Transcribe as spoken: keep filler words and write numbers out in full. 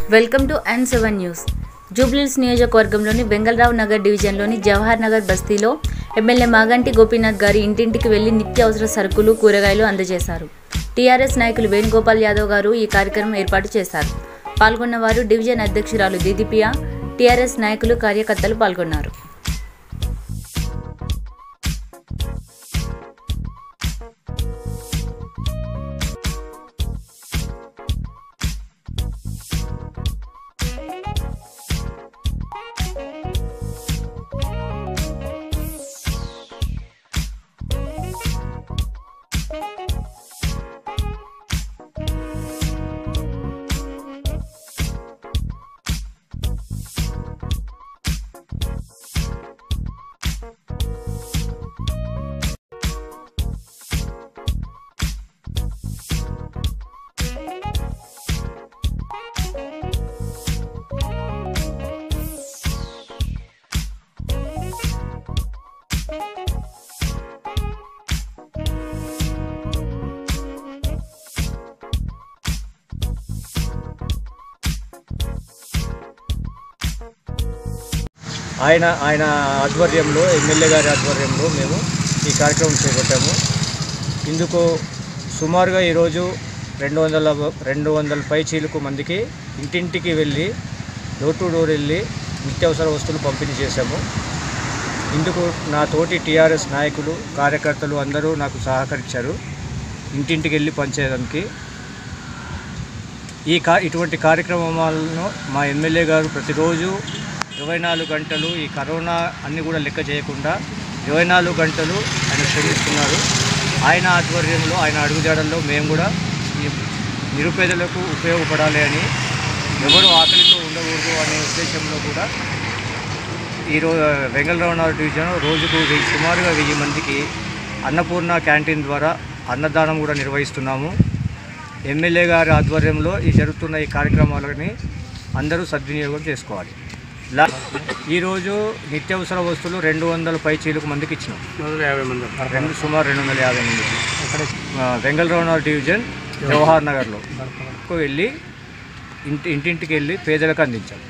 Welcome to N seven news. Jubilee Hills నియోజకవర్గంలోని వెంగళరావు నగర్ డివిజన్లోని జవహర్ నగర్ బస్తీలో ఎమ్మెల్యే మాగంటి గోపీనాథ్ గారి ఇంటింటికి వెళ్లి నిత్యావసర సరుకులు, కూరగాయలు అందజేశారు. టీఆర్ఎస్ నాయకులు వేణుగోపాల్ యాదవ్ గారు ఈ కార్యక్రమం ఏర్పాటు చేశారు. పాల్గొన్న వారు డివిజన్ అధ్యక్షురాలు దీదీపియా, టీఆర్ఎస్ నాయకులు, కార్యకర్తలు పాల్గొన్నారు. ఆయన ఆయన ఆధ్వర్యంలో ఎమ్మెల్యే గారి ఆధ్వర్యంలో మేము ఈ కార్యక్రమం చేపట్టాము. ఇందుకు సుమారుగా ఈరోజు రెండు వందల రెండు వందల పై చీలకు మందికి ఇంటింటికి వెళ్ళి డోర్ టు డోర్ వెళ్ళి నిత్యావసర వస్తువులు పంపిణీ చేశాము. ఇందుకు నా తోటి టీఆర్ఎస్ నాయకులు, కార్యకర్తలు అందరూ నాకు సహకరించారు ఇంటింటికి వెళ్ళి పనిచేయడానికి. ఈ కా ఇటువంటి కార్యక్రమాలను మా ఎమ్మెల్యే గారు ప్రతిరోజు ఇరవై నాలుగు గంటలు ఈ కరోనా అన్నీ కూడా లెక్క చేయకుండా ఇరవై నాలుగు గంటలు ఆయన శ్రమిస్తున్నారు. ఆయన ఆధ్వర్యంలో, ఆయన అడుగుజాడల్లో మేము కూడా నిరుపేదలకు ఉపయోగపడాలి అని, ఎవరు ఆకలితో ఉండకూడదు అనే ఉద్దేశంలో కూడా ఈరోజు వెంగళరావు నగర్ డివిజన్ రోజుకు సుమారుగా వెయ్యి మందికి అన్నపూర్ణ క్యాంటీన్ ద్వారా అన్నదానం కూడా నిర్వహిస్తున్నాము. ఎమ్మెల్యే గారి ఆధ్వర్యంలో ఈ జరుగుతున్న ఈ కార్యక్రమాలని అందరూ సద్వినియోగం చేసుకోవాలి. ఈరోజు నిత్యావసర వస్తువులు రెండు వందల పై చీలకు మందికి ఇచ్చినాం. రెండు సుమారు రెండు వందల యాభై మందికి వెంగళరావు నగర్ డివిజన్ జవహర్ నగర్లో వెళ్ళి ఇంటి ఇంటింటికి వెళ్ళి పేదలకు అందించాం.